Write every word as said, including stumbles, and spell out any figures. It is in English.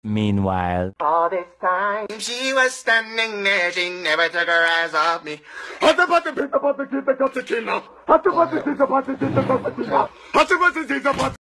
Meanwhile, all this time she was standing there, she never took her eyes off me. Hot the butter, pizza, butter, pizza, got the killer. Hot the butter, pizza, butter, pizza, got the killer. Hot the butter, pizza, butter.